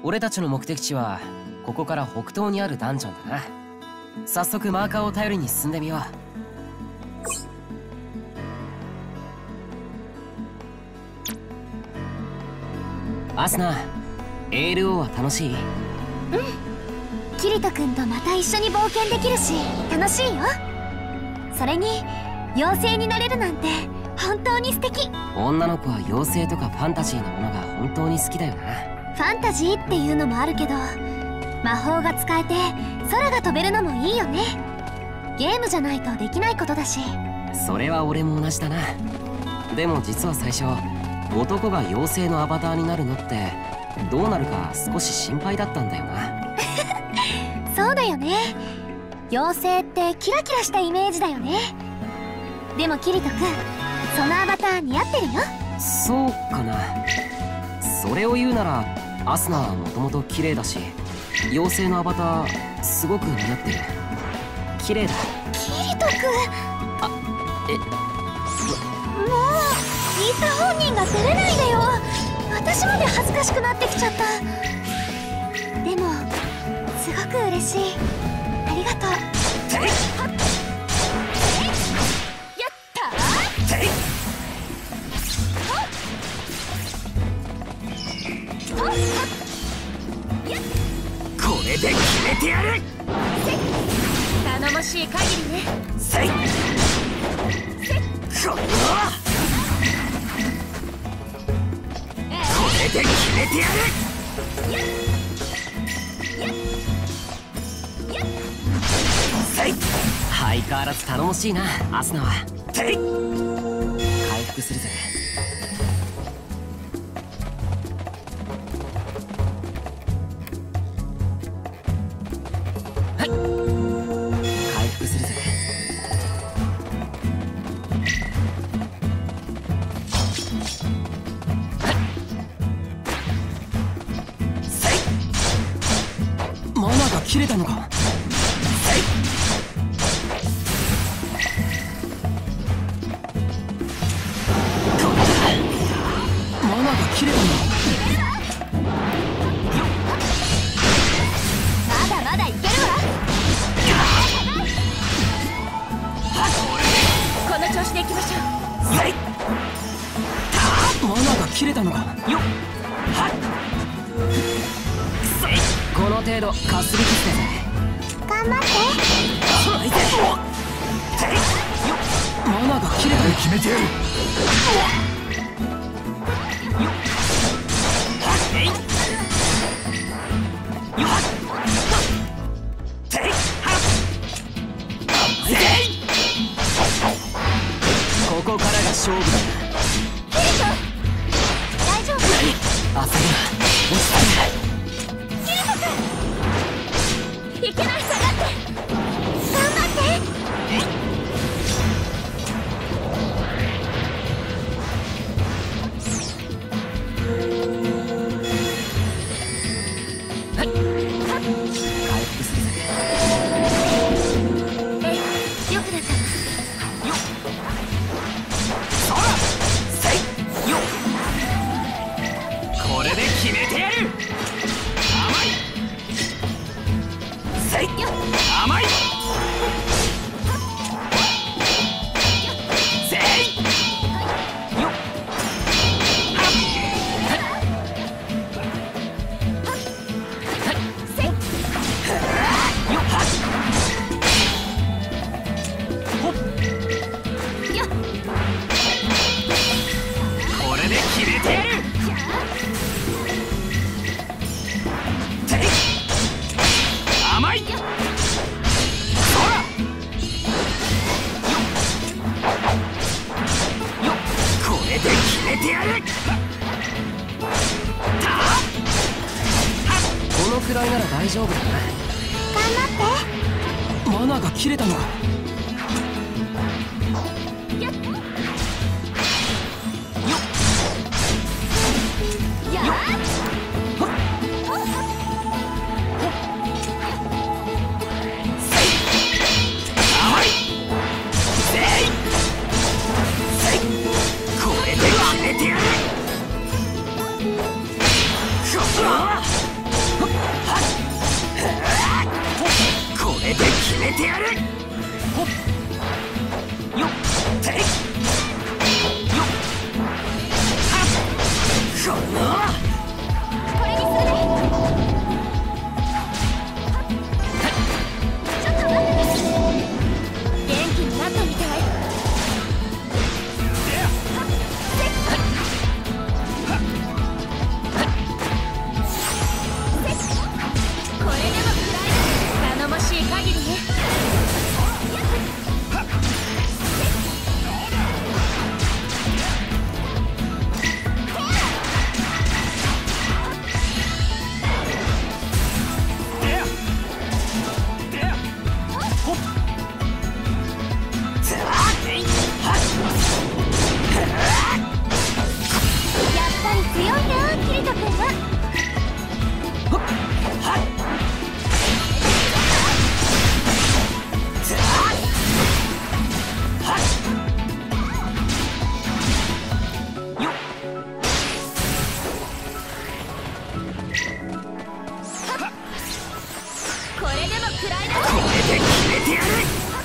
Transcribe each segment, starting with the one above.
俺たちの目的地はここから北東にあるダンジョンだな。早速マーカーを頼りに進んでみよう。アスナ、ALO は楽しい？ キリト君とまた一緒に冒険できるし楽しいよ。それに妖精になれるなんて本当に素敵。 女の子は妖精とかファンタジーなものが本当に好きだよな。 ファンタジーっていうのもあるけど、魔法が使えて空が飛べるのもいいよね。ゲームじゃないとできないことだし。 それは俺も同じだな。でも実は最初男が妖精のアバターになるのってどうなるか少し心配だったんだよな。 そうだよね。妖精ってキラキラしたイメージだよね。でもキリト君、そのアバター似合ってるよ。 そうかな。それを言うならアスナはもともと綺麗だし、妖精のアバターすごく似合ってる。綺麗だ。 キリト君、 あ、 もう言った本人が照れないでよ。私まで恥ずかしくなってきちゃった。でもすごく嬉しい。ありがとう。やったー。 これで決めてやる。 頼もしい限りね。 せい。これで決めてやる。せい。 相変わらず頼もしいな、アスナは。 せい。 回復するぜ。はい、回復するぜ。はい、 せい。 マナが切れたのか。 せい。 マナが切れたのか。 まだまだいけるわ。この調子でいきましょう。 せい。 マナが切れたのか。よっ。 はっ。せい。 この程度かすり傷だぜ。 頑張って。 はいぜ。せい。 マナが切れたのか。 決めてやる。 ここからが勝負だ。 キリト、大丈夫？ 焦るな、落ち着け。 キリト君、いけない、下がって。頑張って。 はい、回復するぜ。 よくなった。 これで決めてやる。甘い。せい。甘い。せい。よっ。 せい。 よっ。ほっ。 よっ。 これで決めてやる。せい。甘い。そら。よっ。よっ。これで決めてやる。 このくらいなら大丈夫だな。 頑張って。 マナが切れたのか。 やっ。 甘い。せい。せい。これで決めてやる。こら。 めてやる。ほっよっ、ていよっ、はっ、このこれにするね。ちょっと待ってね。元気になったみたい。これでも食らえる。頼もしい限りね。やっぱり強いな、キリト君は。これでも食らえな。 これで決めてやる。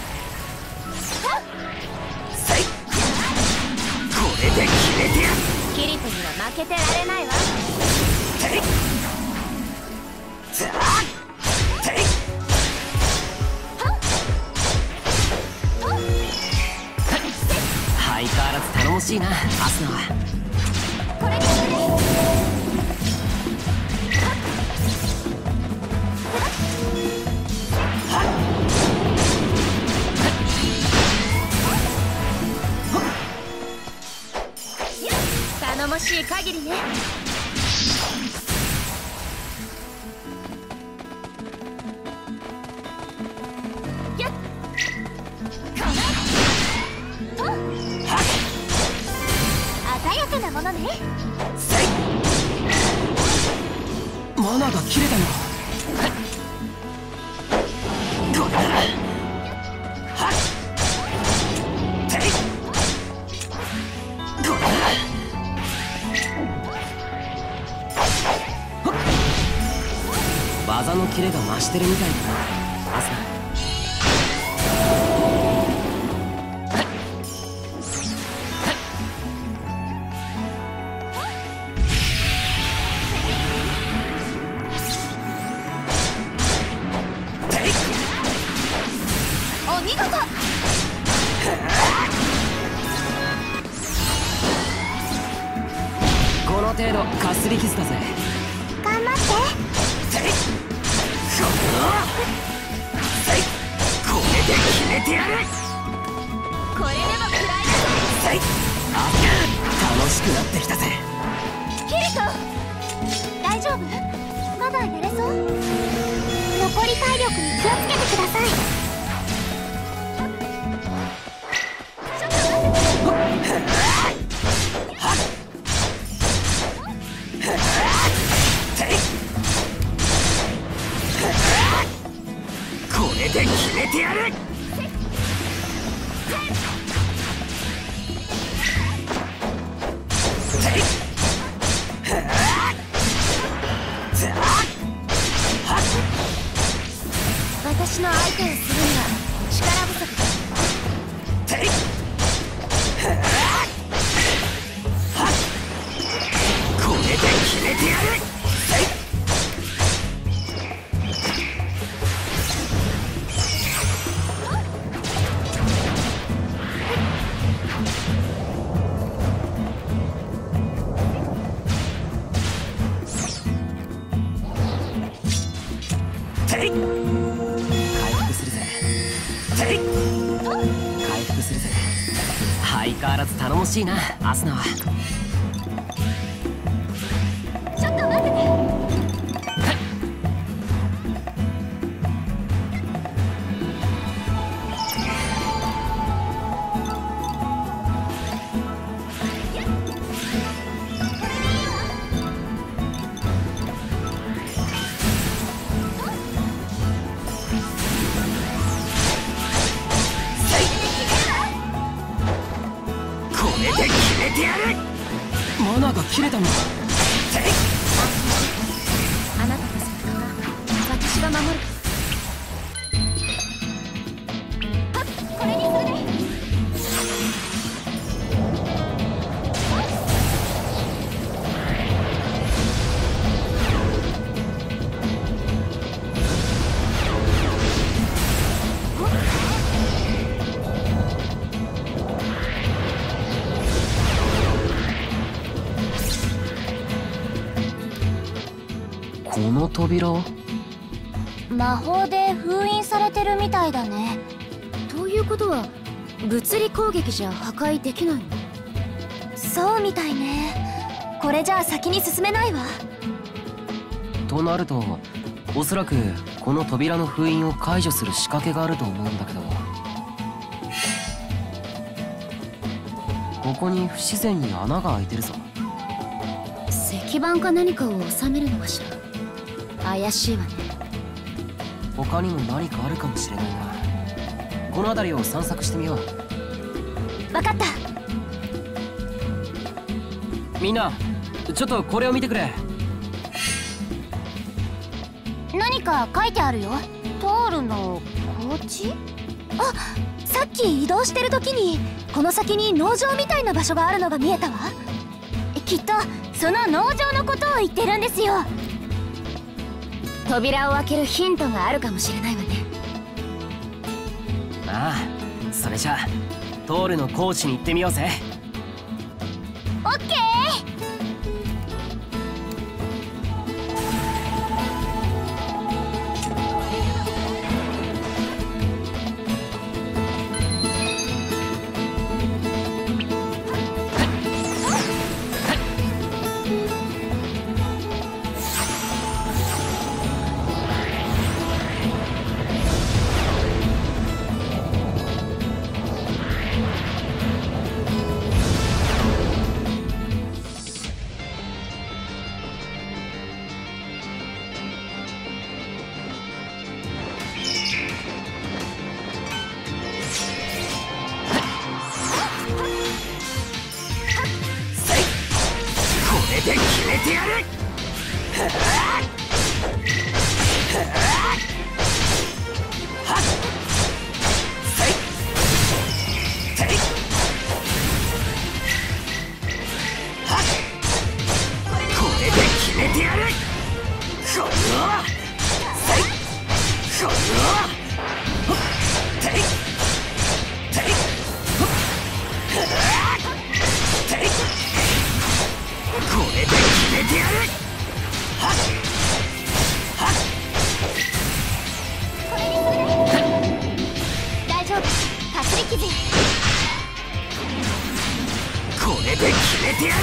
せい、これで決めてやる。 キリトには負けてられないわ。 ていざーてい相変わらず頼もしいな、アスナは。 これにするね。頼もしい限りね。やっこのと鮮やかなものね。 せい、 マナが切れたのか。 これだ。はっ、ていこれだ。 技のキレが増してるみたいだな、アスナ。 お見事。 この程度かすり傷だぜ。 頑張って。 ていこれで決めてやる。 これでも食らえせい、 楽しくなってきたぜ。 な。キリト大丈夫？まだやれそう？残り体力に気をつけてください。ちょっと待ってていこれで決めてやる。 私の相手をするには力不足だ。 ていこれで決めてやる。てい回復するぜ。 てい回復するぜ。相変わらず頼もしいな、アスナは。 ちょっと待ってて。 マナが切れたのか。 あなたの背中は私が守る。 この扉は魔法で封印されてるみたいだね。 ということは物理攻撃じゃ破壊できないの？ そうみたいね。これじゃあ先に進めないわ。 となると、おそらくこの扉の封印を解除する仕掛けがあると思うんだけど、ここに不自然に穴が開いてるぞ。 石板か何かを収めるのかしら。怪しいわね。 他にも何かあるかもしれないな。この辺りを散策してみよう。 分かった。 みんなちょっとこれを見てくれ。 何か書いてあるよ。トールのコーチ？あ、さっき移動してる時にこの先に農場みたいな場所があるのが見えたわ。きっとその農場のことを言ってるんですよ。 扉を開けるヒントがあるかもしれないわね。 ああ、それじゃあトールのコーチに行ってみようぜ。 オッケー。 で決めてやる。これで決めてやる。これで決めてやる。 大丈夫、かすり傷。 これで決めてやる。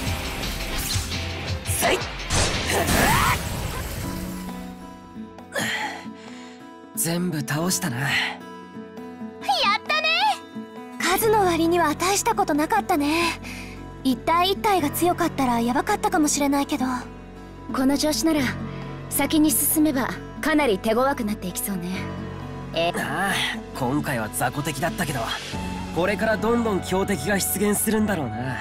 全部倒したな。 やったね。数の割には大したことなかったね。一体一体が強かったらヤバかったかもしれないけど、 この調子なら先に進めばかなり手強くなっていきそうね。 ああ、今回は雑魚敵だったけど、これからどんどん強敵が出現するんだろうな。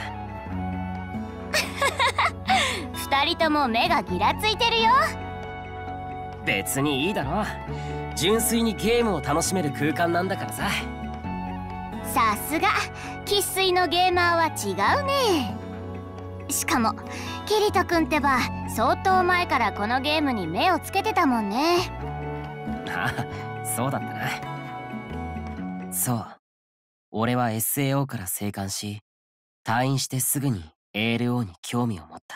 二人とも目がギラついてるよ。 別にいいだろ。純粋にゲームを楽しめる空間なんだからさ。 さすが生粋のゲーマーは違うね。しかもキリト君ってば相当前からこのゲームに目をつけてたもんね。 ああ、そうだったな。そう、俺は SAO から生還し、退院してすぐに ALO に興味を持った。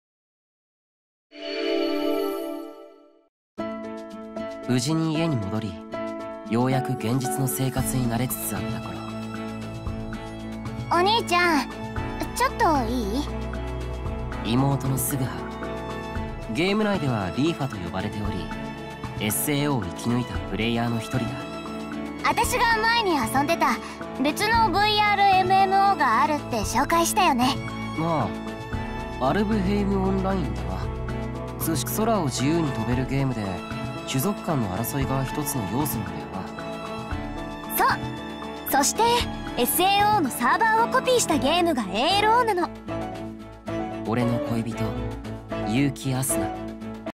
無事に家に戻り、ようやく現実の生活に慣れつつあった頃、 お兄ちゃん、ちょっといい？ 妹のスグハ。ゲーム内ではリーファと呼ばれており、 SAO を生き抜いたプレイヤーの一人だ。 私が前に遊んでた別の VRMMO があるって紹介したよね。 まあ、アルブヘイムオンラインだな。通称空を自由に飛べるゲームで、種族間の争いが一つの要素なんだよな。そう、そして SAO のサーバーをコピーしたゲームが ALO なの。 俺の恋人結城アスナ。